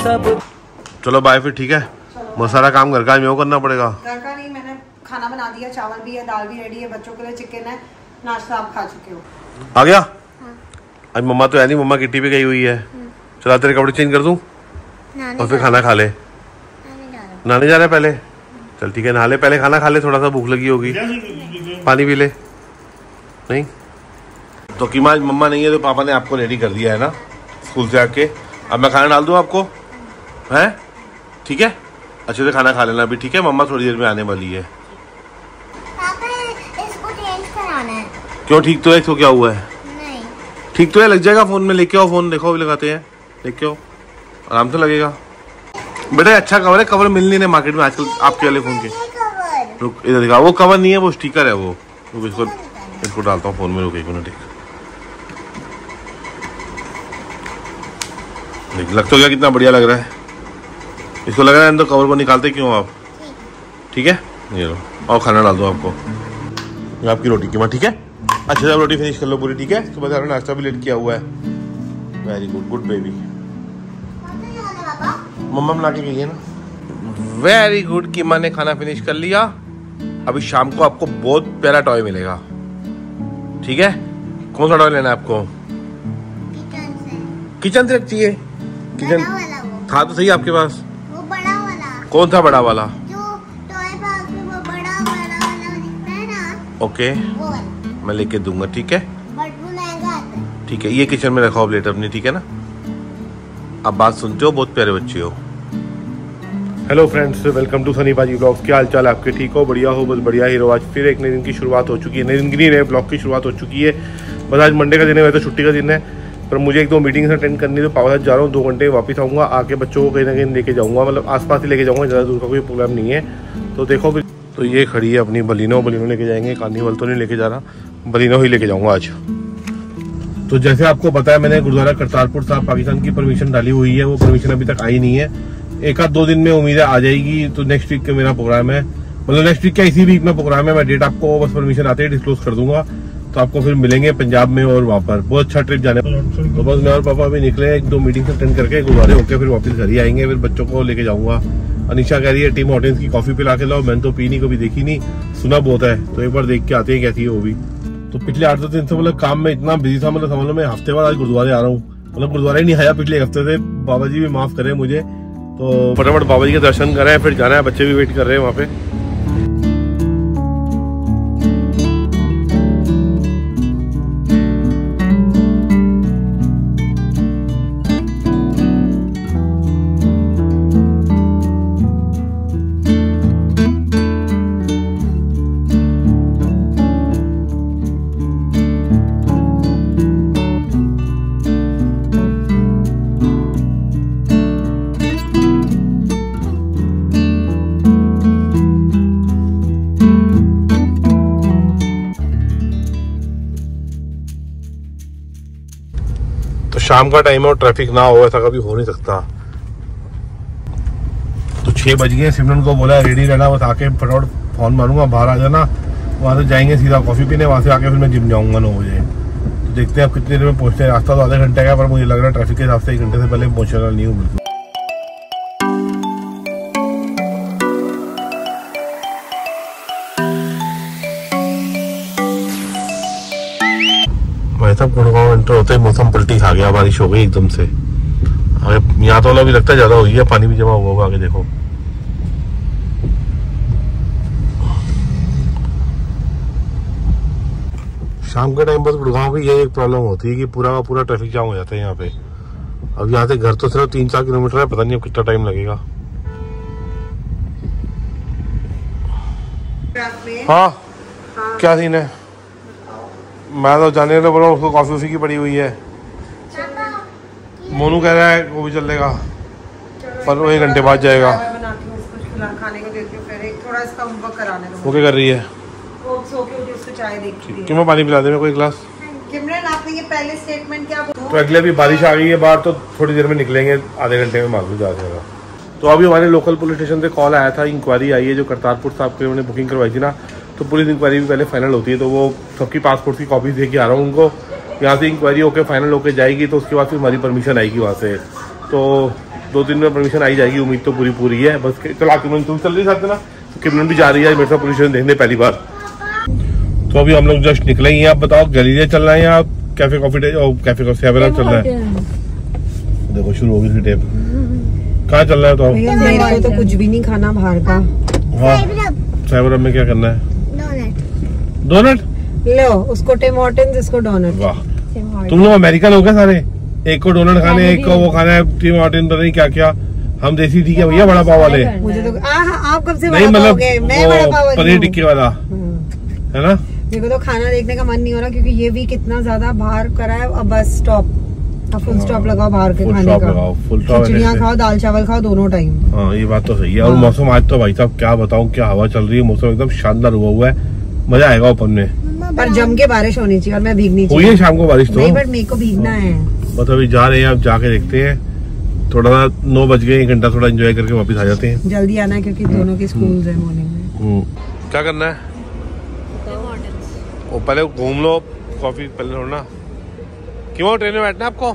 सब। चलो बाय फिर, ठीक है। बहुत सारा काम घर का मेरे को करना पड़ेगा। घर का नहीं, मैंने खाना बना दिया, चावल भी है, दाल भी रेडी है, बच्चों के लिए चिकन है, नाश्ता आप खा चुके हो। आ गया? आज मम्मा तो है नहीं, मम्मा किट्टी पे गई हुई है। चला तेरे कपड़े चेंज कर दूं और फिर खाना खा ले। नहाने जा रहे पहले? चल ठीक है, नहा ले पहले, खाना खा ले, थोड़ा सा भूख लगी होगी, पानी पी ले। नहीं तो कीमा आज मम्मा नहीं है तो पापा ने आपको रेडी कर दिया है ना स्कूल से आके। अब मैं खाना डाल दूं आपको, है? ठीक है, अच्छे से खाना खा लेना अभी, ठीक है? मम्मा थोड़ी देर में आने वाली है। पापा इसको चेंज कराना है। क्यों, ठीक तो है? तो क्या हुआ है? नहीं ठीक तो है, लग जाएगा। फोन में लेके आओ, फोन देखो, अभी लगाते हैं, लेके आओ, आराम से लगेगा। बेटा अच्छा कवर है, कवर मिल नहीं रहे मार्केट में आजकल आपके वाले फोन के। रुक इधर दिखा, वो कवर नहीं है, वो स्टिकर है वो। रुक इसको डालता हूँ फोन में, रुक एक मिनट। देख लग तो क्या कितना बढ़िया लग रहा है। इसको लग रहा है अंदर कवर को निकालते क्यों आप? ठीक है, ये लो, और खाना डाल दो आपको। ये आपकी रोटी की माँ, ठीक है? अच्छे से रोटी फिनिश कर लो पूरी, ठीक है? सुबह सारा नाश्ता भी लेट किया हुआ है। Very good, good baby. मम्मा बना के गई है ना। वेरी गुड कि माँ ने खाना फिनिश कर लिया। अभी शाम को आपको बहुत प्यारा टॉय मिलेगा, ठीक है? कौन सा टॉय लेना है आपको? किचन से चाहिए? किचन था तो सही आपके पास। वो बड़ा वाला। कौन सा बड़ा वाला? जो टॉय बॉक्स में वो बड़ा वाला दिखता है ना। ओके, वो मैं लेके दूंगा, ठीक है? बट वो महंगा आता है। ठीक है, ये किचन में रखो प्लेट अपनी, ठीक है ना? अब बात सुनते हो, बहुत प्यारे बच्चे हो। Hello friends, welcome to Sunny Paaji blogs. क्या हाल चाल आपके? ठीक हो? बढ़िया हो? बस बढ़िया ही रहो। आज फिर एक नए दिन की शुरुआत हो चुकी है, नए दिन की नहीं, नए ब्लॉग की शुरुआत हो चुकी है। बस आज मंडे का दिन है, वैसे छुट्टी का दिन है, पर मुझे एक दो मीटिंग्स अटेंड करनी है तो पापा साथ जा रहा हूँ। 2 घंटे वापस आऊँगा, आके बच्चों को कहीं ना कहीं लेके जाऊँगा, मतलब आसपास ही लेके जाऊँगा, ज़्यादा दूर का कोई प्रॉब्लम नहीं है। तो देखो फिर, तो ये खड़ी है अपनी बलिनो लेके जाएंगे। कार्निवल तो नहीं लेके जा रहा, बलिनो ही लेके जाऊँगा आज। तो जैसे आपको पता है, मैंने गुरुद्वारा करतारपुर साहब पाकिस्तान की परमिशन डाली हुई है, वो परमिशन अभी तक आई नहीं है। 1-2 दिन में उम्मीद है आ जाएगी। तो नेक्स्ट वीक का मेरा प्रोग्राम है, मतलब नेक्स्ट वीक का इसी वीक में प्रोग्राम है। मैं डेट आपको बस परमिशन आते ही डिस्क्लोज कर दूंगा, तो आपको फिर मिलेंगे पंजाब में और वहाँ पर। बहुत अच्छा ट्रिप जाने। तो बस मैं और पापा भी निकले, 1-2 मीटिंग अटेंड करके गुरुद्वारे होकर फिर वापस घर ही आएंगे। फिर बच्चों को लेके जाऊंगा। अनिशा कह रही है टीम हॉटेंस की कॉफी पिला के लाओ, मैंने तो पी नहीं, कभी देखी नहीं, सुना बहुत है, तो एक बार देख के आते हैं कैसी है वो भी। तो पिछले 8-10 दिन से मतलब काम में इतना बिजी था, मतलब समझ लो मैं हफ्ते बाद आज गुरुद्वारे आ रहा हूँ, मतलब गुरुद्वारे नहीं आया पिछले हफ्ते से। बाबा जी भी माफ करें मुझे। तो फटाफट बाबा जी के दर्शन करें, फिर जाना है, बच्चे भी वेट कर रहे हैं वहाँ पे। शाम का टाइम है और ट्रैफिक ना हो, ऐसा कभी हो नहीं सकता। तो 6 बज गए, सिमरन को बोला रेडी रहना, बस आके फटाफट फोन मारूंगा, बाहर आ जाना। वहां से जाएंगे सीधा कॉफी पीने, वहां से आके फिर मैं जिम जाऊंगा 9 बजे। तो देखते हैं अब कितनी देर में पहुंचते हैं। रास्ता तो आधे घंटे का, पर मुझे लग रहा है ट्रैफिक के हिसाब से 1 घंटे से पहले पहुंचने वाला नहीं हूँ बिल्कुल। तब गुड़गांव एंटर होते ही मौसम पलटी खा गया, बारिश हो गई एकदम से। आगे यहाँ तो अभी लगता है ज्यादा हुई है, पानी भी जमा हुआ होगा आगे देखो। शाम के टाइम बस गुड़गांव की यही एक प्रॉब्लम होती है कि पूरा का पूरा ट्रैफिक जाम हो जाता है यहाँ पे। अब यहाँ से घर तो सिर्फ 3-4 किलोमीटर है, पता नहीं अब कितना टाइम लगेगा। हाँ क्या सीन है? मैं तो जाने बोला उसको कॉफी वॉफी की पड़ी हुई है। मोनू कह रहा है वो भी चलेगा, पर वो 1 घंटे बाद जाएगा। खाने को देती हूँ, फिर एक थोड़ा इसका होमवर्क कराने दो। वो क्या कर रही है? वो सो के उठी, उसको चाय देखती है। क्यों, मैं पानी पिला दे मेरे को 1 गिलास। किमरन आपने ये पहले स्टेटमेंट क्या? तो अगले अभी बारिश आ गई है बाहर, तो थोड़ी देर में निकलेंगे, आधे घंटे में मालूम जा जाएगा। तो अभी हमारे लोकल पुलिस स्टेशन से कॉल आया था, इंक्वायरी आई है जो करतारपुर साहब के उन्होंने बुकिंग करवाई थी ना, तो पुलिस इंक्वायरी भी पहले फाइनल होती है। तो वो सबकी पासपोर्ट की कॉपी दे के आ रहा हूँ उनको। यहाँ से इंक्वायरी होकर फाइनल होकर जाएगी, तो उसके बाद फिर हमारी परमिशन आएगी वहाँ से। तो 2-3 में परमिशन आई जाएगी, उम्मीद तो पूरी है बस। चलो किमरन तुम चल रही साथ में ना, तो किमरन भी जा रही है मेरे साथ पोजीशन देखने पहली बार। तो अभी हम लोग जस्ट निकले ही हैं। आप बताओ गैलीलिया चल रहा है या कैफे कॉफी कैफे 7 चल रहा है? देखो शुरू हो गई टेप। कहाँ चल रहा है? तो मेरे को तो कुछ भी नहीं खाना बाहर का। हाँ 7 में क्या करना है? डोनट लो, उसको टिम हॉर्टन्स, इसको डोनट। वाह तुम लोग अमेरिकन हो गए सारे, एक को डोनट खाने, एक को वो खाना है टिम हॉर्टन, पता नहीं क्या क्या। हम देसी ठीक है भैया, बड़ा पाव वाले। मुझे तो आप कब से नहीं मतलब मैं बड़ा पाव पनीर टिक्के वाला है ना। मेरे को तो खाना देखने का मन नहीं हो रहा क्योंकि ये भी कितना ज्यादा बाहर करा है। अब बस स्टॉप, फुल स्टॉप लगाओ बाहर के खाने का। खिचड़ियाँ खाओ, दाल चावल खाओ दोनों टाइम। हाँ ये बात तो सही है। और मौसम आज तो भाई साहब क्या बताऊँ, क्या हवा चल रही है, मौसम एकदम शानदार हुआ है, मजा आएगा ऊपर में। पर जम के बारिश होनी चाहिए और मैं भीगनी चाहिए। हुई है शाम को बारिश तो नहीं, बट मेरे को भीगना है। बस अभी जा रहे हैं, अब जाके देखते हैं। थोड़ा सा 9 बज गए, 1 घंटा थोड़ा एंजॉय करके वापस आ जाते हैं। जल्दी आना है क्योंकि दोनों के स्कूल है मॉर्निंग में। क्या करना है? वो पहले घूम लो, कॉफी पहले छोड़ना। क्यों ट्रेन में बैठना है आपको?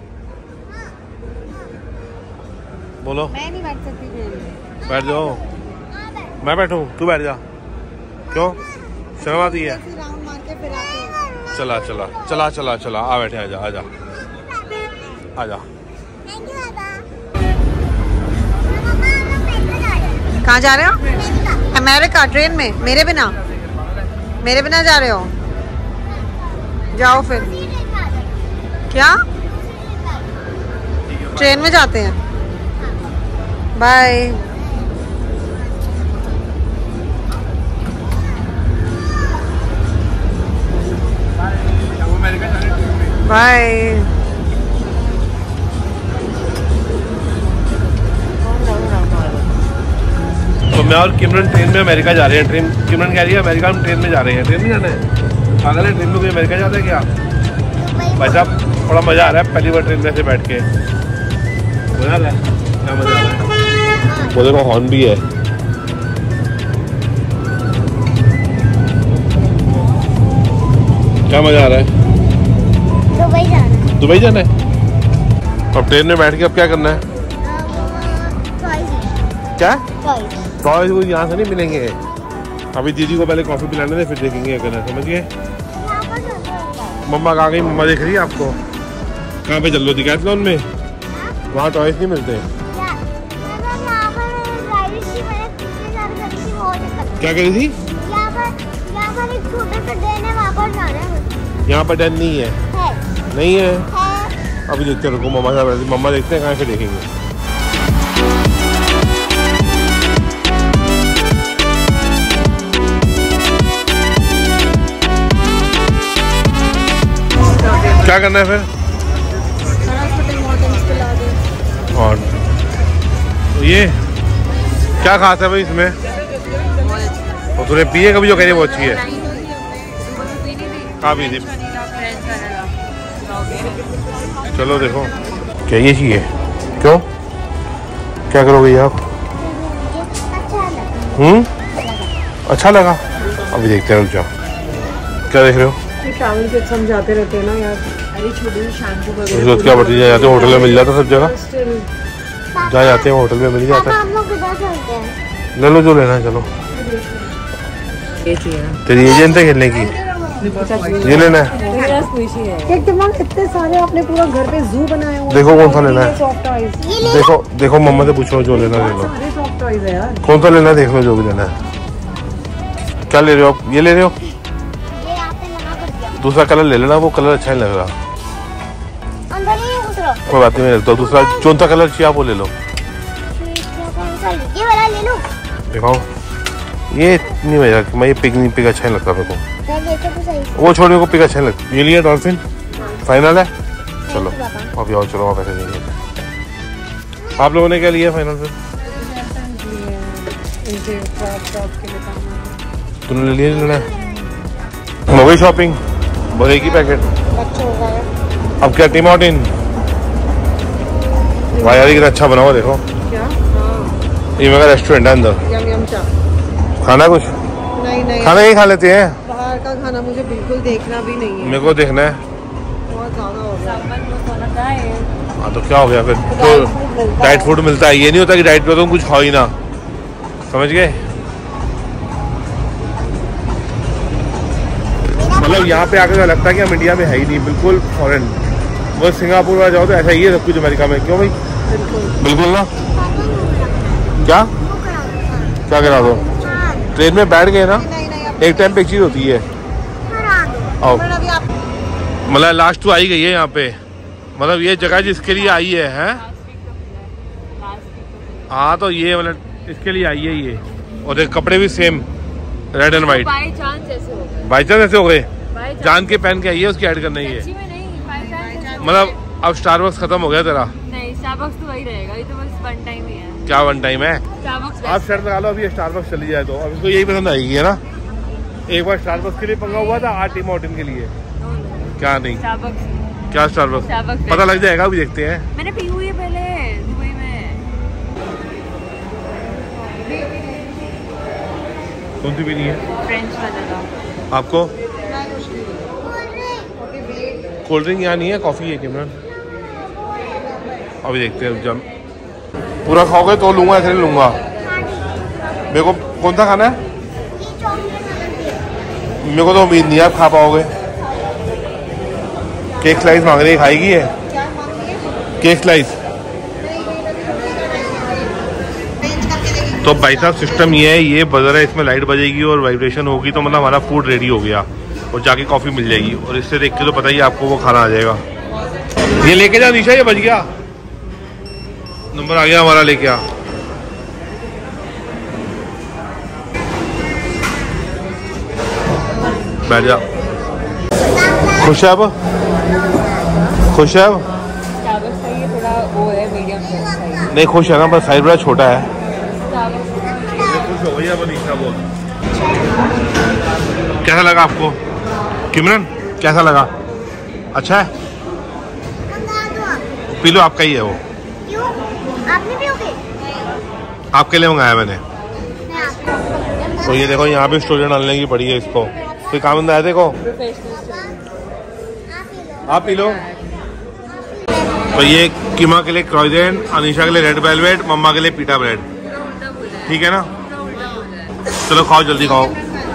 बोलो। मैं नहीं बैठ सकती ट्रेन में। बैठ जाओ। मैं बैठूं, तू बैठ जा। क्यों शर्म आती है? राउंड मार के फिर आते हैं। चला आ बैठे, आजा कहाँ जा रहे हो? अमेरिका ट्रेन में? मेरे बिना जा रहे हो? जाओ फिर। क्या ट्रेन में जाते हैं? बाय। बाय। तो मैं और किमरन ट्रेन में अमेरिका जा रहे हैं। किमरन कह रही है अमेरिका हम ट्रेन में जा रहे हैं। ट्रेन में जाना है? पागल है, ट्रेन में कोई अमेरिका जाता है क्या? भाई साहब थोड़ा मजा आ रहा है, पहली बार ट्रेन में से बैठ के मजा आ रहा है। क्या मजा आ रहा है? वो देखो हॉर्न भी है। क्या मजा आ रहा है? दुबई जाना है। अब ट्रेन में बैठ के अब क्या करना है? क्या टॉयज वो यहाँ से नहीं मिलेंगे। अभी दीदी को पहले कॉफी पिलाने दे, फिर देखेंगे क्या करना है, समझ गए? मम्मा कहाँ गई? मम्मा देख रही है आपको। कहाँ पे चल लो डिकैथलॉन में? वहाँ टॉयज नहीं मिलते। क्या कह रही थी? यहाँ पर डैन नहीं है। नहीं है। अभी देखते हैं, रुको मम्मा देखते हैं कहाँ, फिर देखेंगे। क्या करना है फिर? और ये क्या खास है भाई इसमें? और तूने पिए कभी? जो कह रही है वो अच्छी है। कहाँ पी थी? चलो देखो क्या ये चाहिए। क्यों क्या करोगे आप? अच्छा लगा। अभी देखते हैं, रुक जाओ। क्या देख रहे हो? ट्रैवल के समझाते रहते हैं ना यार। अरे छोटी शैम्पू वगैरह क्या बढ़ती जाते हैं, होटल में मिल जाता है सब जगह। जहाँ जाते हैं होटल में मिल जाता है। ले लो जो लेना है। चलो तेरी एजेंट है खेलने की, ये लेना है। इतने सारे आपने पूरा घर पे जू बनाया हुआ। देखो कौन सा लेना है। देखो मम्मा से पूछो, जो लेना ले लो। कौन सा लेना है देख लो, जो भी लेना है। क्या ले रहे हो आप? ये ले रहे हो? दूसरा कलर ले लेना, वो कलर अच्छा नहीं लग रहा। कोई बात नहीं, तो दूसरा कौन सा कलर चाहिए आप वो ले लो। दिखाओ। ये नहीं मजा, मैं ये पिक अच्छा नहीं लगता मेरे को। वो छोड़ने को पिक अच्छा नहीं लगता। ये लिया डॉल्फिन फाइनल है। चलो अभी आओ, चलो आप ऐसे नहीं। आप लोगों ने क्या लिया फाइनल फिर? तुमने ले लिया? लेना है? हो गई शॉपिंग? बस एक ही पैकेट। अब क्या टिम हॉर्टन? भाई यार कितना अच्छा बना हुआ देखो। ये मेरा रेस्टोरेंट है अंदर। खाना कुछ नहीं खाना ही खा लेते हैं। बाहर का खाना मुझे बिल्कुल देखना भी नहीं है। मेरे को देखना है। बहुत ज्यादा हो गया। हाँ तो क्या हो गया फिर? तो डाइट फूड मिलता है, ये नहीं होता कि डाइट पे तो कुछ खाओ ही ना, समझ गए? मतलब यहाँ पे आकर लगता है कि हम इंडिया में है ही नहीं, बिल्कुल फॉरेन। वो सिंगापुर में जाओ तो ऐसा ही है सब कुछ अमेरिका में। क्यों भाई? बिल्कुल ना। क्या क्या करा दो? ट्रेन में बैठ गए ना, एक टाइम पे एक चीज होती है। आओ, मतलब लास्ट तो आई गई है यहाँ पे, मतलब ये जगह जिसके लिए आई है, हाँ तो ये मतलब इसके लिए आई है ये। और एक कपड़े भी same red and white. By chance ऐसे हो गए, जान के पहन के आई है, उसकी ऐड करना ही है। मतलब अब स्टारबक्स खत्म हो गया तेरा? नहीं, स्टारबक्स तो वही रहेगा, ये तो बस वन टाइम ही है। क्या वन टाइम है? आप शर्ट लगा लो, अभी स्टारबक्स चली जाए तो अब इसको यही पसंद आएगी है ना। एक बार स्टारबक्स के लिए पंगा हुआ था, आज टीम मार्टिन के लिए। क्या नहीं? क्या स्टारबक्स? पता लग जाएगा, अभी देखते हैं। मैंने पी हुई है पहले दुबई में। कौन सी पीनी है? फ्रेंच वाला। आपको? कोल्ड ड्रिंक यहाँ नहीं है, कॉफी है किमरन। अभी देखते हैं, जब पूरा खाओगे तो लूंगा, ऐसे नहीं लूंगा। मेरे को कौन सा खाना है? मेरे को तो उम्मीद नहीं है आप खा पाओगे। केक स्लाइस मांग रही है, खाएगी है? Cake slice. तो भाई साहब सिस्टम ये है, ये बजर है, इसमें लाइट बजेगी और वाइब्रेशन होगी तो मतलब हमारा फूड रेडी हो गया और जाके कॉफी मिल जाएगी। और इससे देख के तो पता ही आपको वो खाना आ जाएगा। ये लेके जा निशा, ये बज गया, नंबर आ गया हमारा, लेके आ। बैठ जा। खुश है अब? खुश है अब? थोड़ा वो है, मीडियम साइज। नहीं खुश है ना, बस साइज बड़ा छोटा है। खुश हो गई अब निशा वो। कैसा लगा आपको किमरन? कैसा लगा? अच्छा है? पी लो, आपका ही है वो। क्यों? आपने पियोगे? आपके लिए मंगाया मैंने। तो ये देखो यहाँ पे स्टोरी डालने की पड़ी है इसको, कोई काम धंधा है? देखो आप पी लो। तो ये किमा के लिए क्रॉइजेंट, अनीशा के लिए रेड वेलवेट, मम्मा के लिए पीटा ब्रेड। ठीक है ना? चलो खाओ, जल्दी खाओ।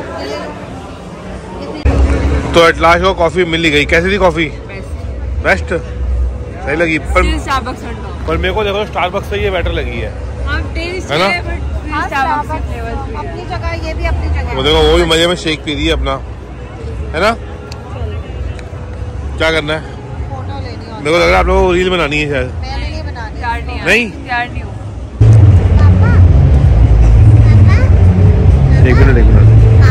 तो एट लास्ट को कॉफी मिल ही गई। कैसी थी कॉफी? बेस्ट, सही लगी। पर मेरे को देखो स्टारबक्स से ये बेटर लगी है ना? अपनी जगह, ये भी अपनी जगह। वो देखो वो भी मजे में शेक पी रही है अपना, है ना? क्या करना है? फोटो लेनी है। मेरे को लग रहा है आप लोगों को रील बनानी है शायद। मैंने नहीं बनानी। नहीं? एक मिनट।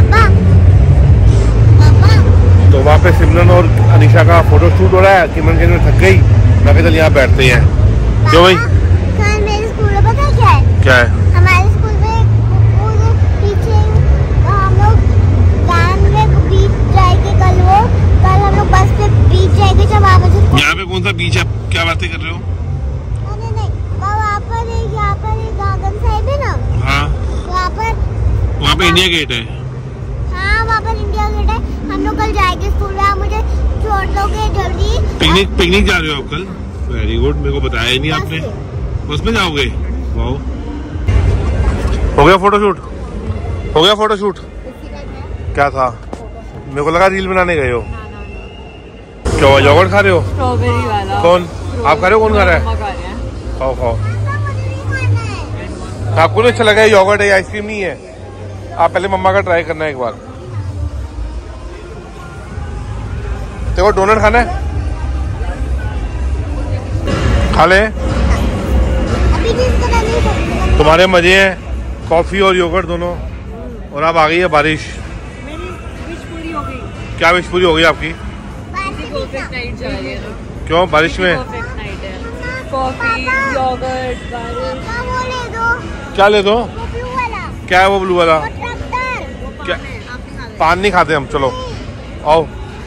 तो वहाँ पे सिमरन और अनीशा का फोटो शूट हो रहा है। सिमरन के थक गई, मैं कहा चल यहाँ बैठते हैं। क्यों भाई? मेरे स्कूल में पता क्या है? क्या है? हमारे स्कूल में पीछे हम लोग वैन में बीच जाएंगे कल हम लोग बस पे बीच जाएंगे जब वहाँ पर। यहाँ पे कौन सा बीच है? क्या बातें कर रहे हो? नहीं, वहाँ पर यहाँ पर एक गार्डन साइड है ना। हाँ, वहाँ पे इंडिया गेट है। हाँ, वहाँ पर इंडिया गेट है। हम लोग कल जाएंगे स्कूल में, आप मुझे छोड़ दोगे जल्दी? पिकनिक जा रहे हो आप कल? वेरी गुड, मेरे को बताया ही नहीं आपने। बस में जाओगे? वाओ, हो गया फोटोशूट? हो गया फोटोशूट? क्या था? मेरे को लगा रील बनाने गए हो। क्या हुआ, योगर्ट खा रहे हो? स्ट्रॉबेरी वाला। कौन? आप खा रहे हो? कौन खा रहा है? खाओ खाओ। आपको नहीं अच्छा लगा? योगर्ट है, आइसक्रीम नहीं है। आप पहले मम्मा का ट्राई करना है एक बार। देखो डोनट खाना है, खा ले। तुम्हारे मजे हैं, कॉफी और योगर्ट दोनों। और अब आ गई है बारिश। मेरी विश पूरी हो गई। क्या विश पूरी हो गई आपकी? परफेक्ट नाइट जा रही है ना। क्यों बारिश में? परफेक्ट नाइट है। कॉफी, योगर्ट, बारिश। क्या ले दो? क्या है वो ब्लू वाला? क्या? पान नहीं खाते हम। चलो आओ।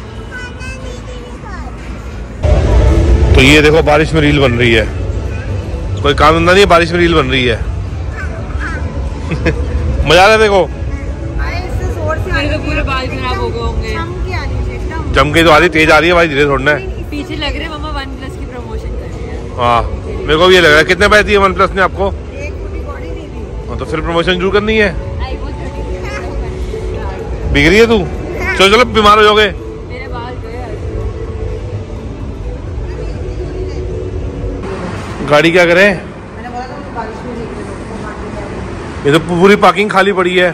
तो ये देखो बारिश में रील बन रही है। कोई काम धंधा नहीं है, बारिश में रील बन रही है। मजा आ रहा है देखो। पूरे बाल खराब हो गए होंगे। जम के तो आ रही, तेज आ रही है भाई, धीरे छोड़ना है। पीछे लग रहे हैं मम्मा OnePlus की प्रमोशन कर रही है। हाँ मेरे को भी ये लग रहा है। कितने पैसे दिए वन प्लस ने आपको? तो फिर प्रमोशन जरूर करनी है। बिक रही है तू? चलो चलो बीमार हो जाओगे। गाड़ी क्या करें? ये तो पूरी पार्किंग खाली पड़ी है।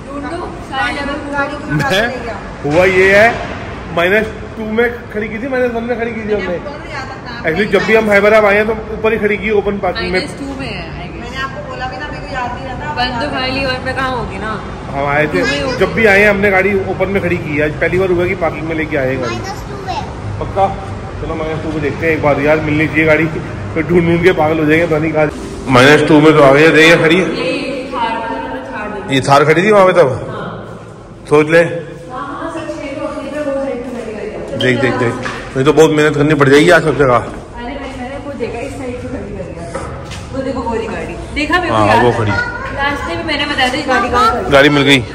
मैं हुआ ये है -2 में खड़ी की थी, -1 में खड़ी की थी हमने। एक्चुअली जब भी हम हैदराबाद आए हैं तो ऊपर ही खड़ी की ओपन पार्किंग में। -2 में है। मैंने आपको बोला भी ना, मेरे को याद नहीं रहता। बंद तो खाली और में कहाँ होगी ना। हम आए थे जब भी आए हैं हमने गाड़ी ओपन में खड़ी की है। आज पहली बार हुआ कि पार्किंग में लेके आए गाड़ी। पक्का चलो -2 में देखते हैं एक बार। यार मिलनी चाहिए गाड़ी, फिर ढूंढ के पागल हो जाएंगे। पानी का -2 में तो आ गए। देखिए खड़ी ये थार खड़ी थी वहां पे तब। सोच ले देख देख देख, नहीं तो बहुत मेहनत करनी पड़ जाएगी आज सब जगह। हाँ वो खड़ी गाड़ी मिल गई।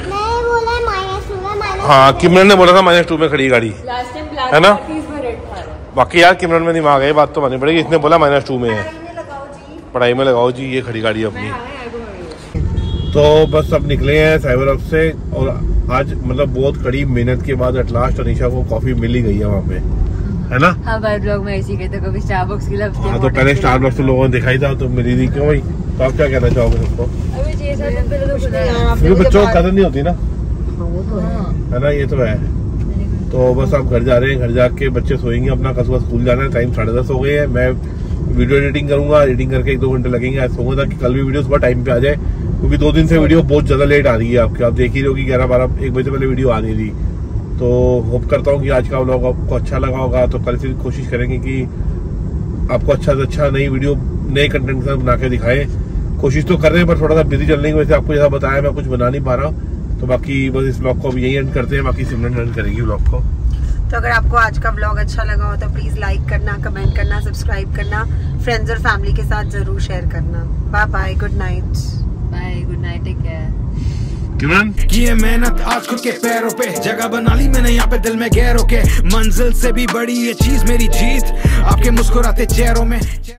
हाँ किमरन ने बोला था -2 में खड़ी गाड़ी है ना। बाकी यार किमरन में दिमाग है, बात तो माननी पड़ेगी। इसने बोला -2 में है। पढ़ाई में लगाओ जी ये खड़ी गाड़ी अपनी। तो बस अब निकले हैं साइबर हब से और आज मतलब बहुत कड़ी मेहनत के बाद एट लास्ट अनीशा को कॉफी मिल ही गई है वहाँ पे, है ना। हाँ भाई ब्लॉग में ऐसी कहते कभी स्टारबक्स की लव। हाँ तो पहले स्टारबक्स तो लोगों ने दिखाई था तो मिली थी क्यों भाई। तो आप क्या कहना चाहोगे सबको? क्योंकि बच्चों को कदर नहीं होती ना, है ना। ये तो है। तो बस आप घर जा रहे हैं, घर जाके बच्चे सोएंगे अपना, कल सुबह स्कूल जाना है। टाइम 10:30 हो गए हैं। मैं वीडियो एडिटिंग करूंगा, एडिटिंग करके 1-2 घंटे लगेंगे। आज सोऊंगा ताकि कल भी वीडियो सुबह टाइम पे आ जाए, क्योंकि 2 दिन से वीडियो बहुत ज्यादा लेट आ रही है आपके। आप देख ही रहे हो कि 11-12-1 बजे से पहले वीडियो आ रही थी। तो होप करता हूँ कि आज का व्लॉग आपको अच्छा लगा होगा। तो कल फिर कोशिश करेंगे कि आपको अच्छा से अच्छा नई वीडियो नए कंटेंट के साथ बना के दिखाएं। कोशिश तो कर रहे हैं पर थोड़ा सा बिजी चल रही है। वैसे आपको जैसा बताया मैं कुछ बना नहीं पा रहा हूँ। तो बाकी बस इस व्लॉग को यही एंड करते हैं। बाकी सिमरन रन करेगी व्लॉग को। तो अगर आपको आज का व्लॉग अच्छा लगा हो तो प्लीज लाइक करना, कमेंट करना, सब्सक्राइब करना, फ्रेंड्स और फैमिली के साथ जरूर शेयर करना। Bye bye, good night. Bye, good night, take care. की है मेहनत आज खुद के पैरों पे, जगह बना ली मैंने यहाँ पे दिल में गैरों के। मंजिल से भी बड़ी ये चीज मेरी जीत, आपके मुस्कुराते चेहरों में।